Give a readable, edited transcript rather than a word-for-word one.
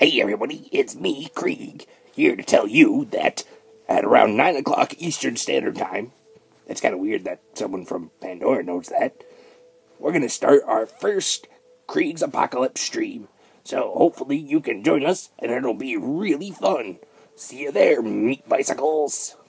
Hey everybody, it's me, Krieg, here to tell you that at around 9 o'clock Eastern Standard Time, it's kind of weird that someone from Pandora knows that, we're going to start our first Krieg's Apocalypse stream. So hopefully you can join us, and it'll be really fun. See you there, meat bicycles!